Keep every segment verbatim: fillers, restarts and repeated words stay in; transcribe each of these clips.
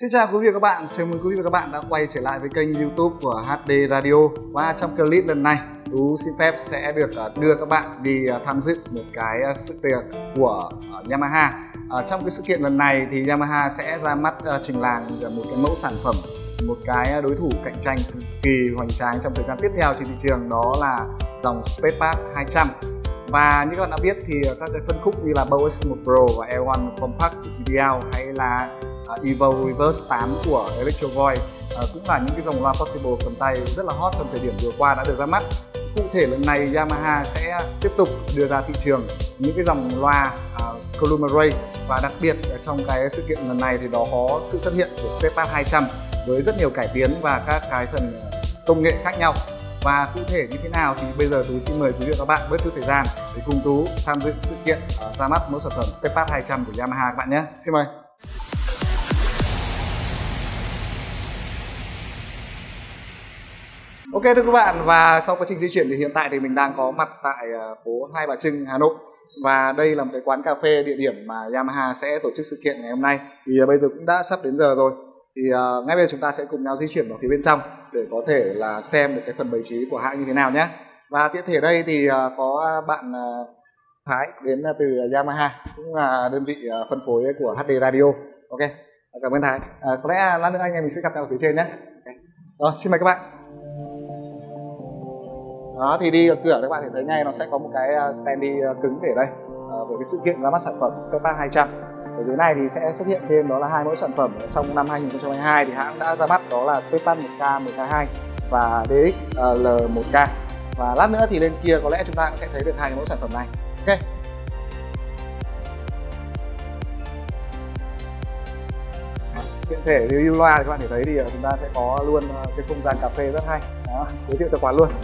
Xin chào quý vị và các bạn, chào mừng quý vị và các bạn đã quay trở lại với kênh YouTube của hát đê Radio. Và trong clip lần này, Tú xin phép sẽ được đưa các bạn đi tham dự một cái sự kiện của Yamaha. Trong cái sự kiện lần này thì Yamaha sẽ ra mắt trình làng một cái mẫu sản phẩm, một cái đối thủ cạnh tranh cực kỳ hoành tráng trong thời gian tiếp theo trên thị trường, đó là dòng Steppass hai trăm. Và như các bạn đã biết thì các cái phân khúc như là Bow ích một Pro và L một Compact của gi bê lờ hay là Evo Reverse tám của Electro Voice cũng là những cái dòng loa portable cầm tay rất là hot trong thời điểm vừa qua đã được ra mắt. Cụ thể lần này Yamaha sẽ tiếp tục đưa ra thị trường những cái dòng loa uh, Columeray, và đặc biệt trong cái sự kiện lần này thì đó có sự xuất hiện của Steppass hai trăm với rất nhiều cải tiến và các cái phần công nghệ khác nhau. Và cụ thể như thế nào thì bây giờ Tú xin mời quý vị và các bạn bớt chút thời gian để cùng Tú tham dự sự kiện uh, ra mắt mẫu sản phẩm Steppass hai trăm của Yamaha các bạn nhé. Xin mời. Ok thưa các bạn, và sau quá trình di chuyển thì hiện tại thì mình đang có mặt tại phố Hai Bà Trưng, Hà Nội. Và đây là một cái quán cà phê địa điểm mà Yamaha sẽ tổ chức sự kiện ngày hôm nay. Thì bây giờ cũng đã sắp đến giờ rồi. Thì uh, ngay bây giờ chúng ta sẽ cùng nhau di chuyển vào phía bên trong để có thể là xem được cái phần bày trí của hãng như thế nào nhé. Và tiện thể đây thì uh, có bạn uh, Thái đến từ Yamaha, cũng là đơn vị uh, phân phối của hát đê Radio. Ok, cảm ơn Thái. Uh, có lẽ lát nữa anh em mình sẽ gặp nhau ở phía trên nhé. Okay. Rồi, xin mời các bạn. Đó, thì đi ở cửa các bạn thì thấy ngay nó sẽ có một cái standy cứng để đây uh, về cái sự kiện ra mắt sản phẩm Steppass hai trăm. Ở dưới này thì sẽ xuất hiện thêm đó là hai mẫu sản phẩm trong năm hai nghìn không trăm hai mươi hai thì hãng đã ra mắt, đó là Steppass một K, một K hai và đê ích L một K. Và lát nữa thì lên kia có lẽ chúng ta cũng sẽ thấy được hai mẫu sản phẩm này. Ok. Tiện thể review loa thì các bạn thể thấy thì chúng ta sẽ có luôn cái không gian cà phê rất hay. Đó, giới thiệu cho quán luôn.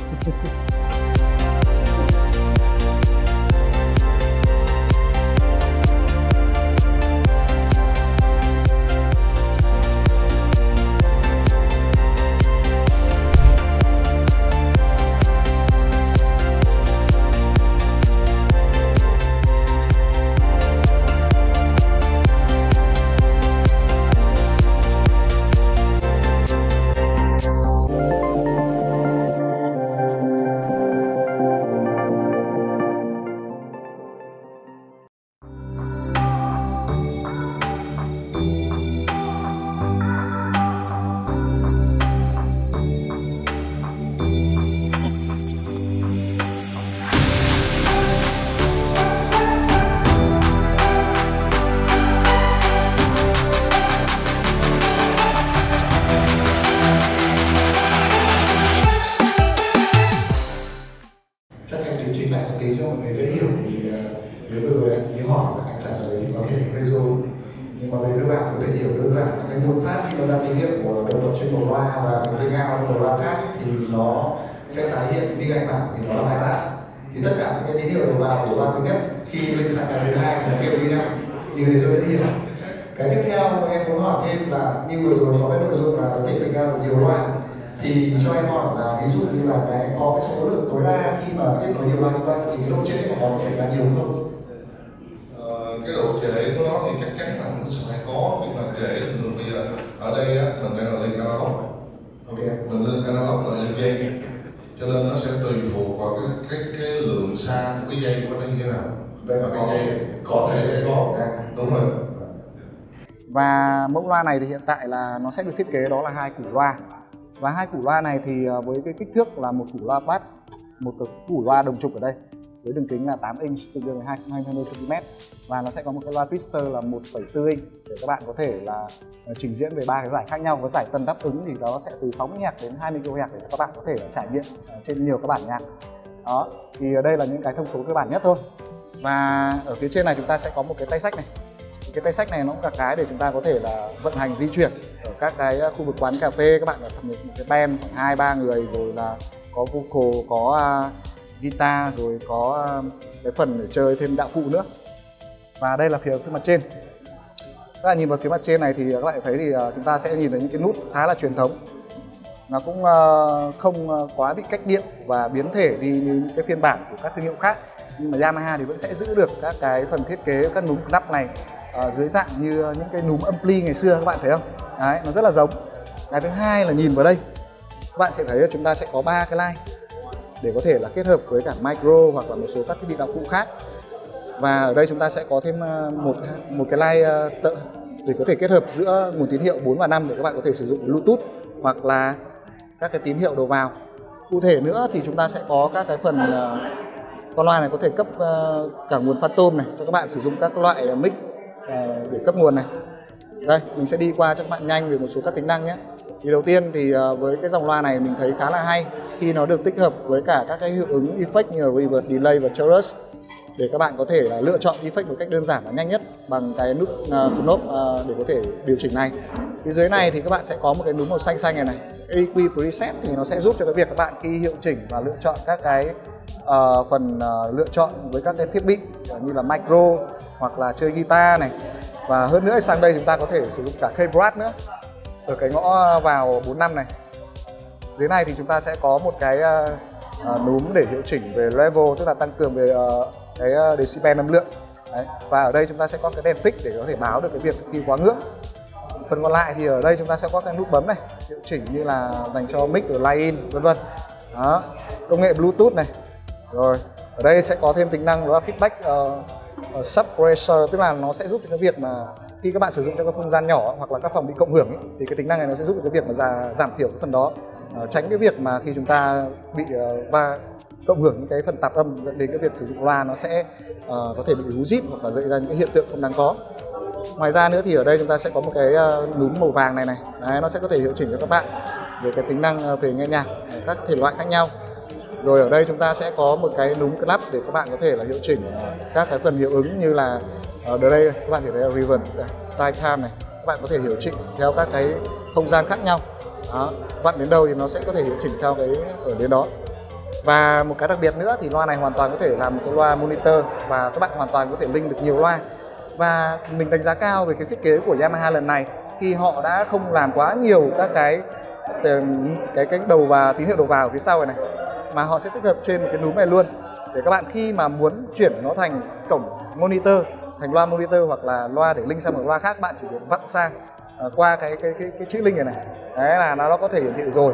Chính lại tí cho mọi người dễ hiểu, vì nếu vừa rồi anh ý hỏi và anh trả lời thì có thể hơi rối, nhưng mà về cơ bản có thể hiểu đơn giản là cái nguồn phát khi nó ra tín hiệu của đầu độc trên đầu loa và cái ring out trên đầu loa khác thì nó sẽ tái hiện như anh bảo thì nó là bypass. Thì tất cả những cái tín hiệu đầu vào của loa thứ nhất khi lên sang cái thứ hai thì nó kêu đi nào, như thế cho dễ hiểu. Cái tiếp theo em muốn hỏi thêm là như vừa rồi có cái nội dung là có thể ring out nhiều loa, thì cho em hỏi là ví dụ như là cái có cái số lượng tối đa khi mà kết nối nhiều loa như vậy thì cái độ trễ của nó xảy ra nhiều không? Ờ, cái độ trễ của nó thì chắc chắn là nó sẽ phải có, nhưng mà trễ thường bây giờ ở đây á, mình đang là lên analog, ok, mình lên analog là lên dây, cho nên nó sẽ tùy thuộc vào cái cái cái lượng xa của cái dây của nó như thế nào. Vậy mà cái có dây có thể sẽ có cái đúng rồi. Và mẫu loa này thì hiện tại là nó sẽ được thiết kế đó là hai củ loa. Và hai củ loa này thì với cái kích thước là một củ loa bass, một củ loa đồng trục ở đây với đường kính là tám inch tương đương với hai trăm hai mươi xăng ti mét, và nó sẽ có một cái loa twister là một phẩy bốn inch để các bạn có thể là trình diễn về ba cái giải khác nhau. Với giải tân đáp ứng thì nó sẽ từ sáu mươi héc đến hai mươi ki lô héc để các bạn có thể trải nghiệm trên nhiều các bản nhạc. Đó, thì ở đây là những cái thông số cơ bản nhất thôi. Và ở phía trên này chúng ta sẽ có một cái tay xách này. Cái tay xách này nó cũng là cái để chúng ta có thể là vận hành di chuyển ở các cái khu vực quán cà phê. Các bạn thẩm một cái band khoảng hai ba người, rồi là có vocal, có uh, guitar, rồi có uh, cái phần để chơi thêm đạo cụ nữa. Và đây là phía, phía mặt trên. Các bạn nhìn vào phía mặt trên này thì các bạn thấy thì uh, chúng ta sẽ nhìn thấy những cái nút khá là truyền thống. Nó cũng uh, không uh, quá bị cách điệu và biến thể đi như những cái phiên bản của các thương hiệu khác. Nhưng mà Yamaha thì vẫn sẽ giữ được các cái phần thiết kế, các núm nắp này uh, dưới dạng như những cái núm ampli ngày xưa, các bạn thấy không? Đấy, nó rất là giống. Cái thứ hai là nhìn vào đây, các bạn sẽ thấy là chúng ta sẽ có ba cái line để có thể là kết hợp với cả micro hoặc là một số các thiết bị đạo cụ khác. Và ở đây chúng ta sẽ có thêm một một cái line tự để có thể kết hợp giữa nguồn tín hiệu bốn và năm để các bạn có thể sử dụng Bluetooth hoặc là các cái tín hiệu đầu vào. Cụ thể nữa thì chúng ta sẽ có các cái phần uh, con loa này có thể cấp uh, cả nguồn phantom này cho các bạn sử dụng các loại mic uh, để cấp nguồn này. Đây, mình sẽ đi qua cho các bạn nhanh về một số các tính năng nhé. Thì đầu tiên thì uh, với cái dòng loa này mình thấy khá là hay khi nó được tích hợp với cả các cái hiệu ứng effect như là reverb, delay và chorus để các bạn có thể uh, lựa chọn effect một cách đơn giản và nhanh nhất bằng cái nút uh, knob uh, để có thể điều chỉnh này. Phía dưới này thì các bạn sẽ có một cái núm màu xanh xanh này này. a quy preset thì nó sẽ giúp cho cái việc các bạn khi hiệu chỉnh và lựa chọn các cái uh, phần uh, lựa chọn với các cái thiết bị như là micro hoặc là chơi guitar này. Và hơn nữa sang đây chúng ta có thể sử dụng cả keyboard nữa ở cái ngõ vào bốn năm này. Dưới này thì chúng ta sẽ có một cái uh, uh, núm để hiệu chỉnh về level, tức là tăng cường về uh, cái uh, decibel âm lượng. Đấy. Và ở đây chúng ta sẽ có cái đèn pick để có thể báo được cái việc khi quá ngưỡng. Phần còn lại thì ở đây chúng ta sẽ có cái nút bấm này hiệu chỉnh như là dành cho mic or line in vân vân. Đó, công nghệ Bluetooth này. Rồi, ở đây sẽ có thêm tính năng đó là feedback uh, uh, suppressor, tức là nó sẽ giúp cho cái việc mà khi các bạn sử dụng trong các không gian nhỏ hoặc là các phòng bị cộng hưởng ấy, thì cái tính năng này nó sẽ giúp cho cái việc mà già, giảm thiểu cái phần đó, uh, tránh cái việc mà khi chúng ta bị uh, va cộng hưởng những cái phần tạp âm dẫn đến cái việc sử dụng loa nó sẽ uh, có thể bị hú rít hoặc là gây ra những cái hiện tượng không đáng có. Ngoài ra nữa thì ở đây chúng ta sẽ có một cái núm màu vàng này này. Đấy, nó sẽ có thể hiệu chỉnh cho các bạn về cái tính năng về nghe nhạc các thể loại khác nhau. Rồi ở đây chúng ta sẽ có một cái núm clap để các bạn có thể là hiệu chỉnh các cái phần hiệu ứng như là ở đây các bạn có thể thấy là reverb, time time này. Các bạn có thể hiệu chỉnh theo các cái không gian khác nhau. Đó, vặn đến đâu thì nó sẽ có thể hiệu chỉnh theo cái ở đến đó. Và một cái đặc biệt nữa thì loa này hoàn toàn có thể làm một cái loa monitor và các bạn hoàn toàn có thể link được nhiều loa. Và mình đánh giá cao về cái thiết kế của Yamaha lần này khi họ đã không làm quá nhiều các cái cái cái đầu và tín hiệu đầu vào phía sau này, này mà họ sẽ tích hợp trên một cái núm này luôn để các bạn khi mà muốn chuyển nó thành cổng monitor, thành loa monitor hoặc là loa để link sang một loa khác, bạn chỉ việc vặn sang uh, qua cái cái cái cái chữ link này này, đấy là nó có thể hiển thị rồi.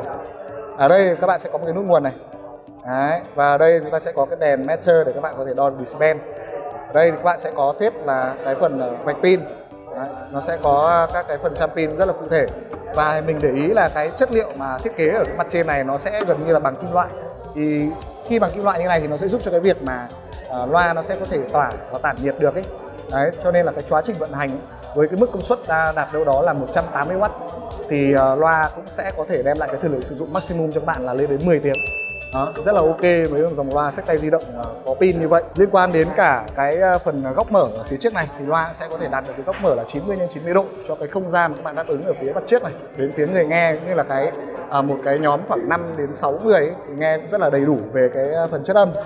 Ở đây các bạn sẽ có một cái nút nguồn này, đấy, và ở đây chúng ta sẽ có cái đèn meter để các bạn có thể đo decibel. Ở đây thì các bạn sẽ có tiếp là cái phần vạch pin. Đấy, nó sẽ có các cái phần trăm pin rất là cụ thể. Và mình để ý là cái chất liệu mà thiết kế ở cái mặt trên này nó sẽ gần như là bằng kim loại. Thì khi bằng kim loại như này thì nó sẽ giúp cho cái việc mà uh, loa nó sẽ có thể tỏa và tản nhiệt được ấy. Đấy, cho nên là cái quá trình vận hành với cái mức công suất ta đạt đâu đó là một trăm tám mươi oát thì uh, loa cũng sẽ có thể đem lại cái thời lượng sử dụng maximum cho các bạn là lên đến mười tiếng. Đó, rất là ok với dòng loa xách tay di động có pin như vậy. Liên quan đến cả cái phần góc mở ở phía trước này thì loa sẽ có thể đạt được cái góc mở là chín mươi nhân chín mươi độ cho cái không gian mà các bạn đáp ứng ở phía mặt trước này đến phía người nghe, như là cái à, một cái nhóm khoảng năm đến sáu người ấy, thì nghe cũng rất là đầy đủ về cái phần chất âm.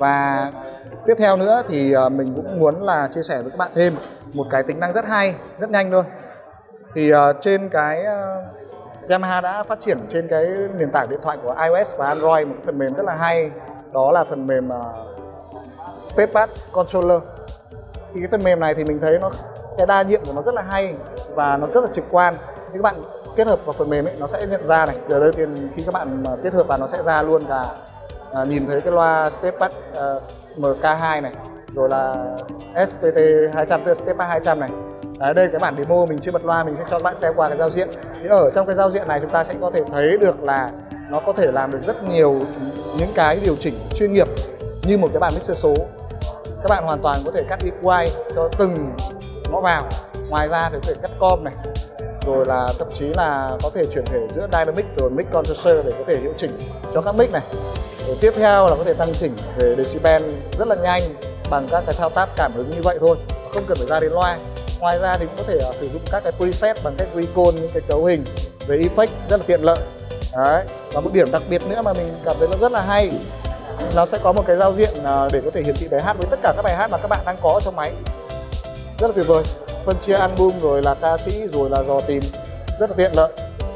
Và tiếp theo nữa thì mình cũng muốn là chia sẻ với các bạn thêm một cái tính năng rất hay, rất nhanh thôi. Thì uh, trên cái uh, Yamaha đã phát triển trên cái nền tảng điện thoại của iOS và Android một phần mềm rất là hay, đó là phần mềm uh, Stepad Controller. Thì cái phần mềm này thì mình thấy nó cái đa nhiệm của nó rất là hay và nó rất là trực quan. Khi các bạn kết hợp vào phần mềm ấy, nó sẽ nhận ra này, giờ đây khi các bạn kết hợp vào nó sẽ ra luôn cả uh, nhìn thấy cái loa Stepad uh, em ca hai này, rồi là ét pê tê hai trăm, Stepad hai trăm này. Đấy, đây cái bản demo mình chưa bật loa, mình sẽ cho các bạn xem qua cái giao diện. Thì ở trong cái giao diện này chúng ta sẽ có thể thấy được là nó có thể làm được rất nhiều những cái điều chỉnh chuyên nghiệp như một cái bản mixer số. Các bạn hoàn toàn có thể cắt equalize cho từng ngõ vào. Ngoài ra thì có thể cắt com này, rồi là thậm chí là có thể chuyển thể giữa dynamic rồi mic controller để có thể hiệu chỉnh cho các mic này. Rồi tiếp theo là có thể tăng chỉnh về decibel rất là nhanh bằng các cái thao tác cảm ứng như vậy thôi, không cần phải ra đến loa. Ngoài ra thì cũng có thể uh, sử dụng các cái preset bằng cách recall những cái cấu hình về effect rất là tiện lợi. Đấy. Và một điểm đặc biệt nữa mà mình cảm thấy nó rất là hay, nó sẽ có một cái giao diện uh, để có thể hiển thị bài hát với tất cả các bài hát mà các bạn đang có trong máy. Rất là tuyệt vời. Phân chia album rồi là ca sĩ rồi là dò tìm, rất là tiện lợi.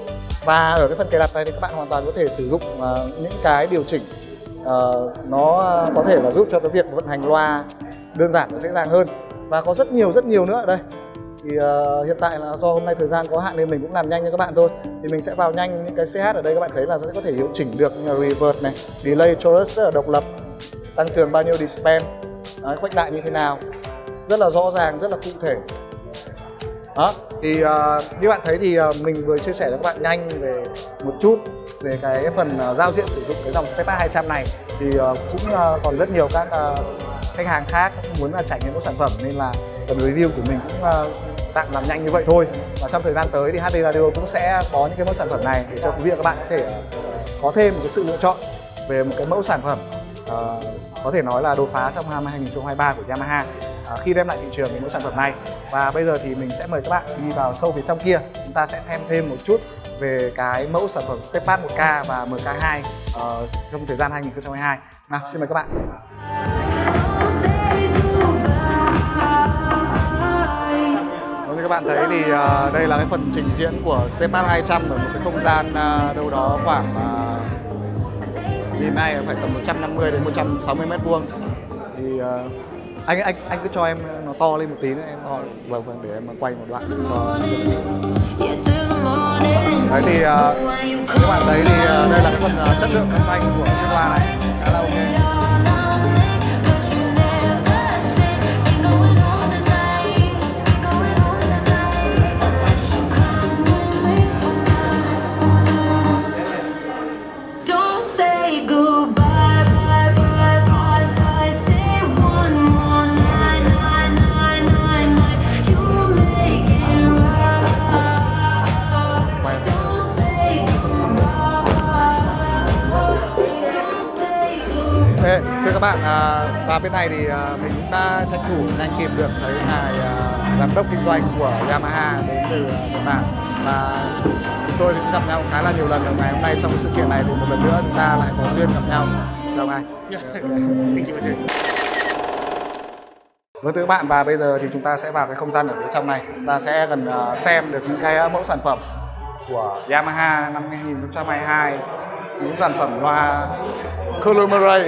Và ở cái phần cài đặt này thì các bạn hoàn toàn có thể sử dụng uh, những cái điều chỉnh uh, nó có thể là giúp cho cái việc vận hành loa đơn giản và dễ dàng hơn. Và có rất nhiều rất nhiều nữa ở đây. Thì uh, hiện tại là do hôm nay thời gian có hạn nên mình cũng làm nhanh cho các bạn thôi. Thì mình sẽ vào nhanh những cái xê hát ở đây, các bạn thấy là nó sẽ có thể điều chỉnh được như là reverb này, delay, chorus rất là độc lập, tăng cường bao nhiêu dispen, đấy, khuếch đại như thế nào, rất là rõ ràng, rất là cụ thể. Đó, thì uh, như bạn thấy thì uh, mình vừa chia sẻ cho các bạn nhanh về một chút về cái phần uh, giao diện sử dụng cái dòng StepPad hai trăm này. Thì uh, cũng uh, còn rất nhiều các uh, khách hàng khác cũng muốn uh, trải nghiệm các sản phẩm, nên là phần review của mình cũng uh, tạm làm nhanh như vậy thôi. Và trong thời gian tới thì hát đê Radio cũng sẽ có những cái mẫu sản phẩm này để cho quý vị và các bạn có thể uh, có thêm một cái sự lựa chọn về một cái mẫu sản phẩm uh, có thể nói là đột phá trong năm hai nghìn không trăm hai mươi ba của Yamaha uh, khi đem lại thị trường cái mẫu sản phẩm này. Và bây giờ thì mình sẽ mời các bạn đi vào sâu phía trong kia, chúng ta sẽ xem thêm một chút về cái mẫu sản phẩm StepPad một K và em ca hai uh, trong thời gian hai nghìn không trăm hai mươi hai. Nào, xin mời các bạn. Như các bạn thấy thì uh, đây là cái phần trình diễn của StepPad hai trăm ở một cái không gian uh, đâu đó khoảng uh, nhìn này phải tầm một trăm năm mươi đến một trăm sáu mươi mét vuông. Thì uh, anh anh anh cứ cho em nó to lên một tí nữa, em to vâng vâng để em quay một đoạn cho. Đấy thì uh, các bạn thấy thì uh, đây là cái phần uh, chất lượng âm thanh của chiếc loa này khá là ok. Thưa các bạn, và bên này thì mình cũng đã tranh thủ nhanh kịp được thấy ngài giám đốc kinh doanh của Yamaha đến từ Nhật Bản, và chúng tôi cũng gặp nhau khá là nhiều lần ở ngày hôm nay trong sự kiện này, thì một lần nữa chúng ta lại có duyên gặp nhau. Chào ngài. Vâng thưa các bạn, và bây giờ thì chúng ta sẽ vào cái không gian ở phía trong này, chúng ta sẽ gần xem được những cái mẫu sản phẩm của Yamaha năm hai nghìn không trăm hai mươi hai, những sản phẩm loa Columeray.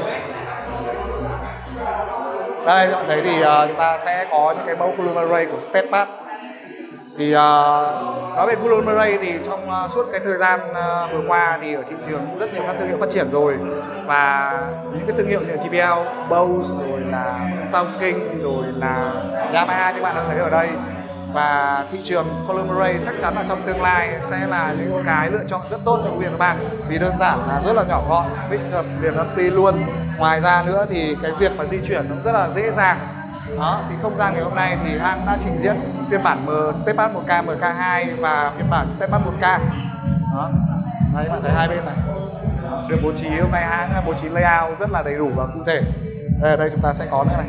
Đây, các bạn thấy thì uh, chúng ta sẽ có những cái mẫu Columeray của StepPad. Thì uh, nói về Columeray thì trong uh, suốt cái thời gian uh, vừa qua thì ở thị trường cũng rất nhiều các thương hiệu phát triển rồi, và những cái thương hiệu như là gi bê lờ, Bose, rồi là Soundking, rồi là Yamaha như các bạn đang thấy ở đây. Và thị trường Columeray chắc chắn là trong tương lai sẽ là những cái lựa chọn rất tốt cho quý vị và các bạn, vì đơn giản là rất là nhỏ gọn, tích hợp liền âm ly luôn. Ngoài ra nữa thì cái việc mà di chuyển nó rất là dễ dàng. Đó, thì không gian ngày hôm nay thì hãng đã trình diễn phiên bản M StepPad một K, em ca hai và phiên bản StepPad một K. Đó, đây các bạn thấy hai bên này được bố trí, hôm nay hãng bố trí layout rất là đầy đủ và cụ thể. Đây, ở đây chúng ta sẽ có nữa này.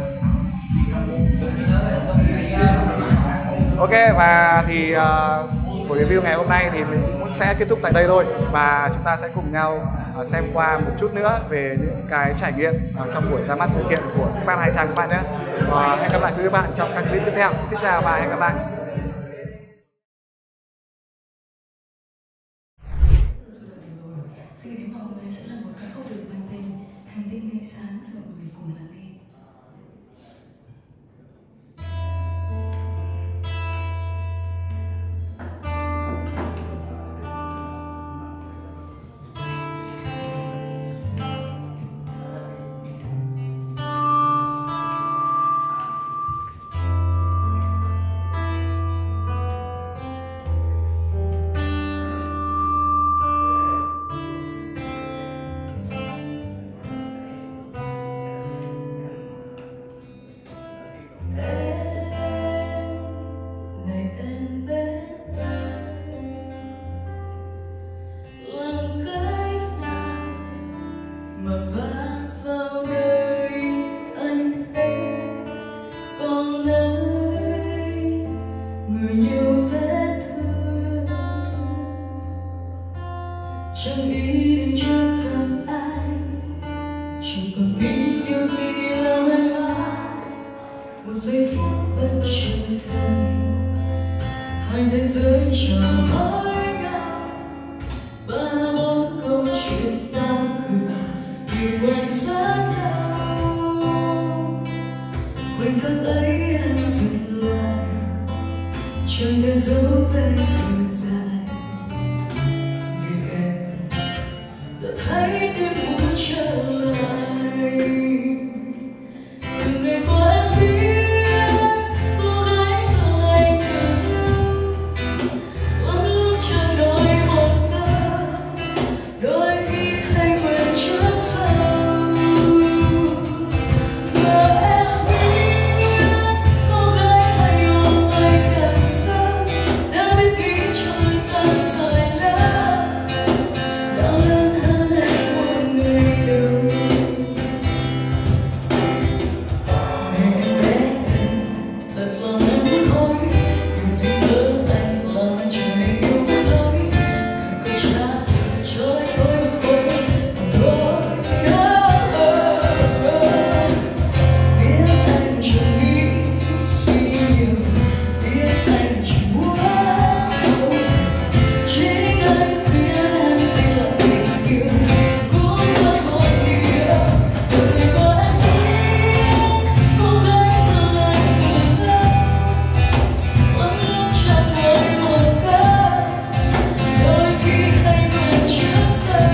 Ok, và thì uh, buổi review ngày hôm nay thì mình cũng sẽ kết thúc tại đây thôi, và chúng ta sẽ cùng nhau uh, xem qua một chút nữa về những cái trải nghiệm uh, trong buổi ra mắt sự kiện của StepPad hai trăm các bạn nhé. Uh, hẹn gặp lại quý vị bạn trong các clip tiếp theo. Xin chào và hẹn gặp lại. Xin đến mọi người sẽ là một ca khúc được mang tên Hành tinh ánh sáng rồi mọi người cùng lắng nghe. Chẳng ý định trước gặp anh, chẳng còn tin điều gì làm em mãi. Một giây phút bất chợt gần, hai thế giới chạm hỏi nhau. Ba bốn câu chuyện đang cười vì quen rất lâu. Khoảnh khắc ấy anh dừng lại, dấu tay thở dài vì em đã thấy tim muốn trở lại. Từ ngày qua em biết cô gái của anh cần lắm, lắm lúc chờ đợi một câu, đôi khi hay quên trước sau. Và em biết cô gái hay ôm anh càng sâu, đã biết khi trời tan dài lá, đã lớn hơn anh một ngày đầu. Ngày em bé thật lòng em muốn hỏi, điều gì đỡ anh làm anh trở nên yêu mất lối, cần câu trả lời cho anh thôi một câu mà thôi. Biết anh chẳng nghĩ suy nhiều, biết anh chỉ muốn không, chính anh biết em tin là tình yêu cũng với một điều. Từ ngày qua em biết cô gái thương anh nhiều lắm, lắm lúc chẳng nói một câu, đôi khi hay quên trước sau.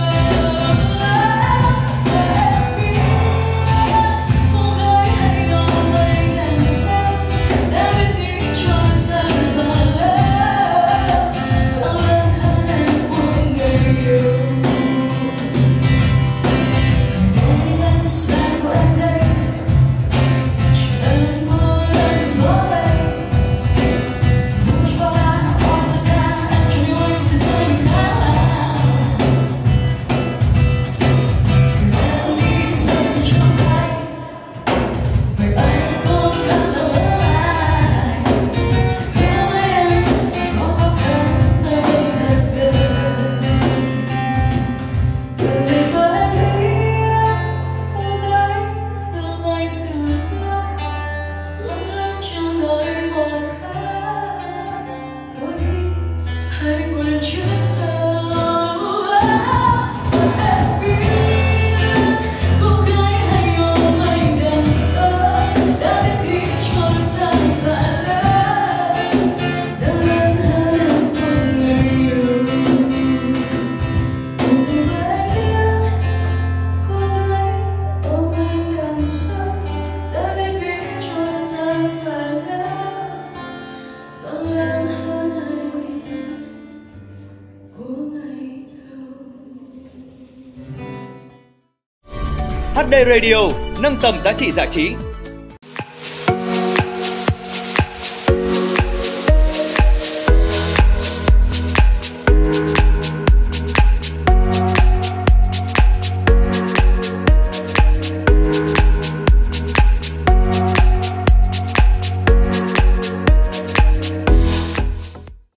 Và em biết cô gái hay ôm anh càng sâu, đã biết khi trời tan dài lá, đã lớn hơn anh một ngày đầu. Hãy nói ánh sáng của em đây, chỉ anh muốn anh gió bay, muốn cho anh ôm tất cả anh cho yêu anh từ giờ đến nào. Vì em nghĩ rằng trong tay, vậy anh có cần đâu ở lại. Nếu với em sẽ có khó khăn, ta vẫn thật gần. Từ ngày qua em biết cô gái thương anh từ lâu, lắm lúc chẳng nói một câu, đôi khi hay quên trước sau. Và em biết cô gái hay ôm anh càng sâu, đã biết khi trời tan dài lá, đã lớn hơn anh một ngày đầu. Và em biết cô gái ôm anh càng sâu, đã biết khi trời tan dài lá, đã lớn hơn anh một ngày đầu. hát đê Radio nâng tầm giá trị giải trí